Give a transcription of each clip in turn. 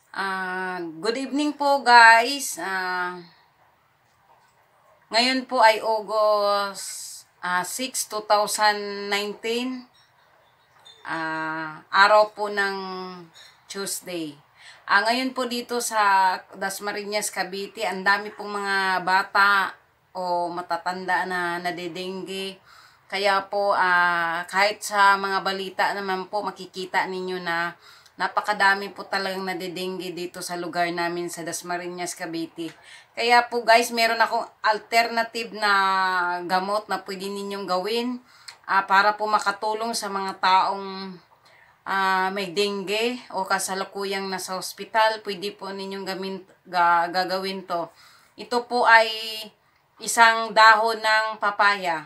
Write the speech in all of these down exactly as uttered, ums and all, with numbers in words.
Uh, good evening po guys. Uh, ngayon po ay August uh, six, two thousand nineteen. Uh, araw po ng Tuesday. Uh, ngayon po dito sa Dasmariñas, Cavite, ang dami pong mga bata o matatanda na nadedengge. Kaya po uh, kahit sa mga balita naman po makikita ninyo na napakadami po talagang nadedengge dito sa lugar namin sa Dasmariñas, Cavite. Kaya po guys, meron akong alternative na gamot na pwede ninyong gawin uh, para po makatulong sa mga taong uh, may dengue o kasalukuyang nasa ospital. Pwede po ninyong gamin, ga, gagawin to. Ito po ay isang dahon ng papaya.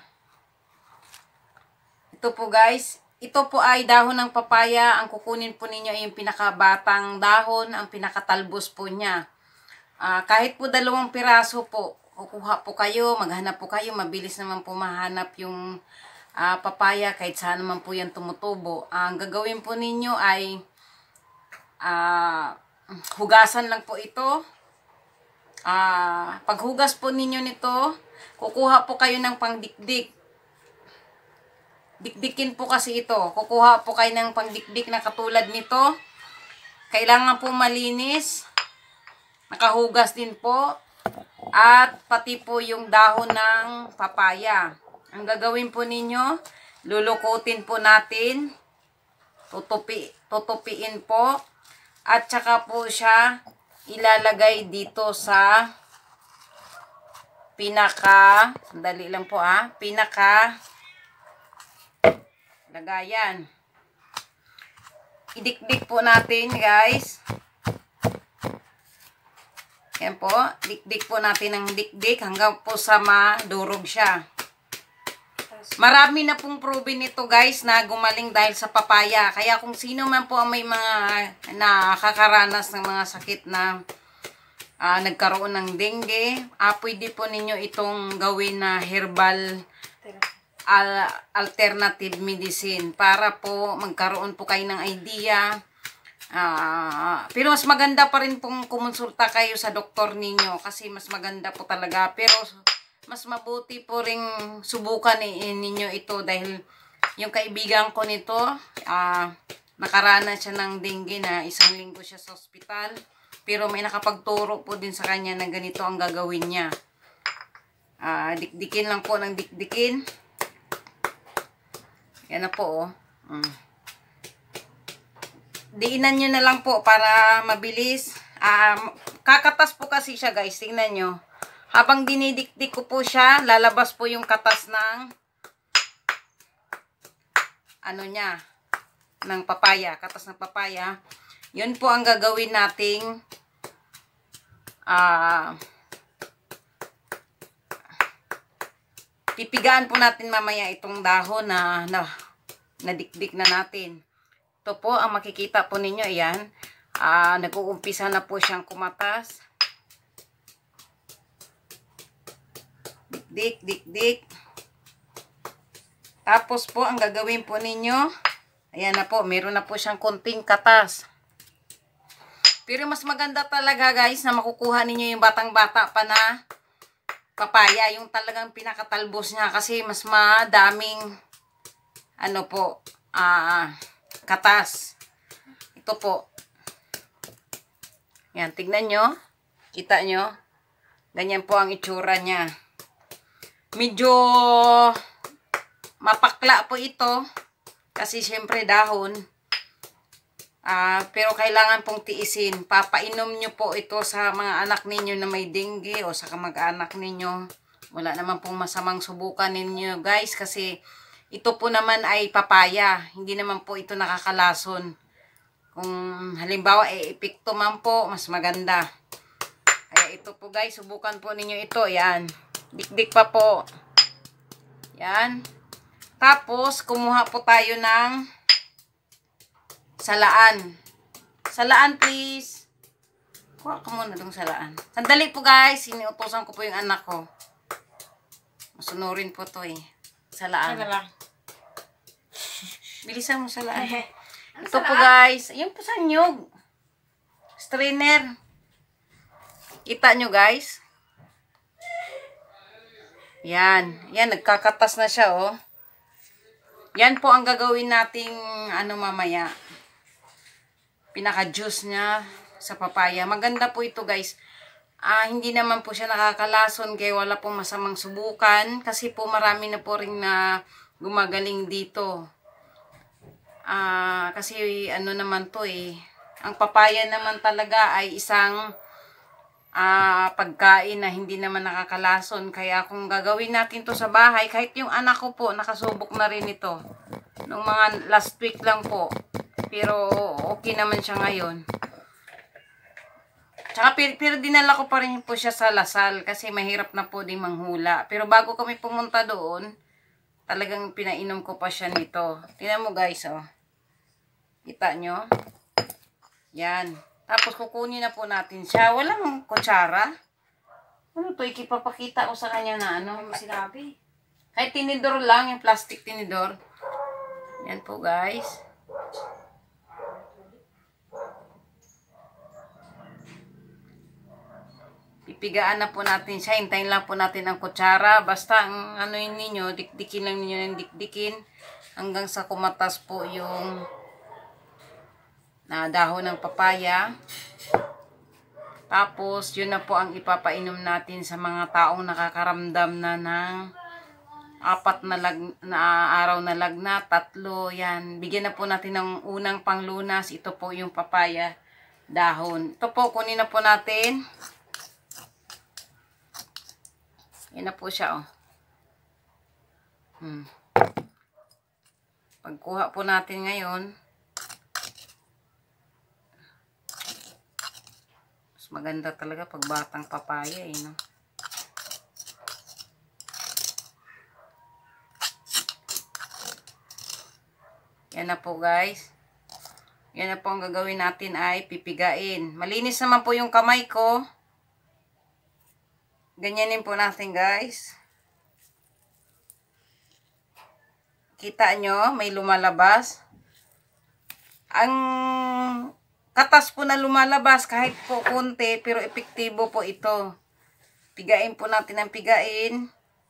Ito po guys. Ito po ay dahon ng papaya. Ang kukunin po ninyo ay yung pinakabatang dahon, ang pinakatalbos po niya. Uh, kahit po dalawang piraso po, kukuha po kayo, maghanap po kayo. Mabilis naman po mahanap yung uh, papaya kahit saan naman po yan tumutubo. Uh, ang gagawin po ninyo ay uh, hugasan lang po ito. Uh, paghugas po ninyo nito, kukuha po kayo ng pangdikdik. Dikdikin po kasi ito. Kukuha po kayo ng pangdikdik na katulad nito. Kailangan po malinis. Nakahugas din po. At pati po yung dahon ng papaya. Ang gagawin po ninyo, lulukutin po natin. Tutupi, tutupiin po. At saka po siya ilalagay dito sa pinaka, sandali lang po ah, pinaka lagayan. Idikdik po natin guys. Yan po. Dikdik po natin ng dikdik hanggang po sa madurog siya. Marami na pong proven nito guys na gumaling dahil sa papaya. Kaya kung sino man po ang may mga nakakaranas ng mga sakit na uh, nagkaroon ng dengue, uh, pwede po ninyo itong gawin na herbal Al alternative medicine para po magkaroon po kayo ng idea. Uh, pero mas maganda pa rin pong kumonsulta kayo sa doktor ninyo kasi mas maganda po talaga. Pero mas mabuti po ring subukan ninyo ito dahil yung kaibigan ko nito, uh, nakaranas siya ng dengue na isang linggo siya sa ospital. Pero may nakapagturo po din sa kanya na ganito ang gagawin niya. Uh, dikdikin lang po ng dikdikin. Yan na po, oh. Mm. Diinan nyo na lang po para mabilis. Um, kakatas po kasi siya, guys. Tingnan nyo. Habang dinidikdik ko po siya, lalabas po yung katas ng ano niya, ng papaya. Katas ng papaya. Yun po ang gagawin nating ah, uh, pipigaan po natin mamaya itong dahon na, na nadikdik na natin. Ito po, ang makikita po ninyo, ayan. Uh, Nag-uumpisa na po siyang kumatas. Dikdik, dikdik. Tapos po, ang gagawin po ninyo, ayan na po, meron na po siyang konting katas. Pero mas maganda talaga guys na makukuha ninyo yung batang-bata pa na papaya, yung talagang pinakatalbos niya kasi mas madaming ano po, ah, uh, katas. Ito po. Yan, tignan nyo. Kita nyo. Ganyan po ang itsura niya. Medyo mapakla po ito kasi syempre dahon. Uh, pero kailangan pong tiisin. Papainom nyo po ito sa mga anak ninyo na may dengue o sa kamag-anak ninyo. Wala naman pong masamang subukan ninyo guys kasi ito po naman ay papaya. Hindi naman po ito nakakalason. Kung halimbawa e epekto man po, mas maganda. Kaya ito po guys, subukan po ninyo ito. Yan. Dikdik pa po. Yan. Tapos kumuha po tayo ng salaan. Salaan, please. Kuha ka muna itong salaan. Sandali po, guys. Iniutosan ko po yung anak ko. Masunurin po to eh. Salaan. Ano lang? Bilisan mo salaan. Ito po, guys. Ayun po sa nyug. strainer. Kita nyo guys. Yan. Yan, nagkakatas na siya oh. Yan po ang gagawin nating ano mamaya. Pinaka-juice niya sa papaya. Maganda po ito guys. Ah, hindi naman po siya nakakalason kaya wala pong masamang subukan. Kasi po marami na po rin na gumagaling dito. Ah, kasi ano naman to eh. Ang papaya naman talaga ay isang ah, pagkain na hindi naman nakakalason. Kaya kung gagawin natin to sa bahay, kahit yung anak ko po, nakasubok na rin ito. Nung mga last week lang po. Pero okay naman siya ngayon. Tsaka pero, pero dinala ko pa rin po siya sa Lasal kasi mahirap na po din manghula. Pero bago kami pumunta doon, talagang pinainom ko pa siya nito. Tingnan mo guys oh. Kita nyo? Yan. Tapos kukunin na po natin siya. Walang kutsara. Ano to? Ikipapakita ko sa kanya na ano. Ano sinabi? Kahit tinidor lang. Yung plastic tinidor. Yan po guys. Pipigaan na po natin siya. Hintayin lang po natin ang kutsara. Basta ang ano yun ninyo, dikdikin lang ninyo ng dikdikin. Hanggang sa kumatas po yung na dahon ng papaya. Tapos, yun na po ang ipapainom natin sa mga taong nakakaramdam na ng apat na, lag, na araw na lagnat, tatlo, yan. Bigyan na po natin ng unang panglunas. Ito po yung papaya dahon. Ito po, kunin na po natin. Yan na po siya, oh. Hmm. Pagkuha po natin ngayon, mas maganda talaga pag batang papaya, eh, no? Yan na po, guys. Yan na po ang gagawin natin ay pipigain. Malinis naman po yung kamay ko. Ganyanin po natin guys. Kita nyo, may lumalabas. Ang katas po na lumalabas kahit po konti, pero epektibo po ito. Pigain po natin ang pigain.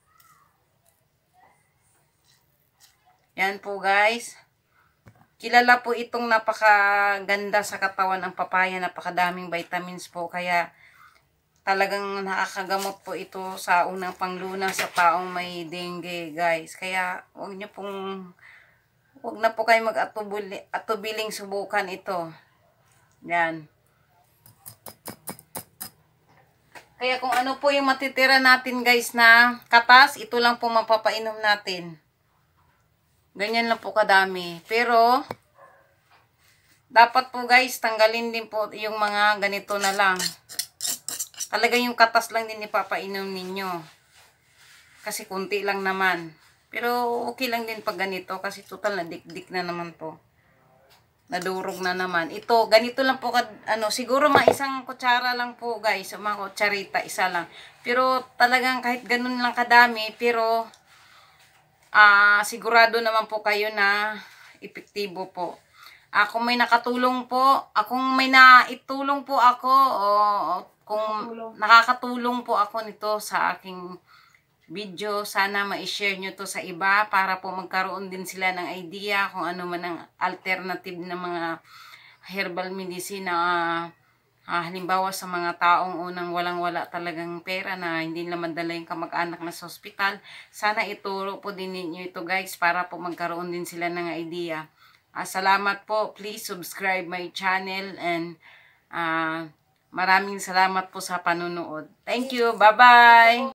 Yan po guys. Kilala po itong napakaganda sa katawan ng papaya. Napakadaming vitamins po. Kaya talagang nakakagamot po ito sa unang panglunas sa taong may dengue, guys. Kaya, huwag nyo pong, huwag na po kayo mag-atubiling subukan ito. Yan. Kaya kung ano po yung matitira natin, guys, na katas, ito lang po mapapainom natin. Ganyan lang po kadami. Pero, dapat po, guys, tanggalin din po yung mga ganito na lang. Talaga yung katas lang din ipapainom ninyo. Kasi kunti lang naman. Pero okay lang din pag ganito. Kasi total na dik-dik na naman to. Nadurog na naman. Ito, ganito lang po. Ano, siguro mga isang kutsara lang po guys. Mga kutsarita, isa lang. Pero talagang kahit ganun lang kadami. Pero uh, sigurado naman po kayo na epektibo po. Uh, kung may nakatulong po. Uh, kung may naitulong po ako. O kung nakakatulong po ako nito sa aking video, sana ma-share nyo to sa iba para po magkaroon din sila ng idea kung ano man ang alternative na mga herbal medicine na uh, halimbawa sa mga taong unang walang-wala talagang pera na hindi nila madala yung kamag-anak na sa ospital. Sana ituro po din ninyo ito guys para po magkaroon din sila ng idea. Uh, salamat po. Please subscribe my channel and uh, maraming salamat po sa panunood. Thank you. Bye-bye.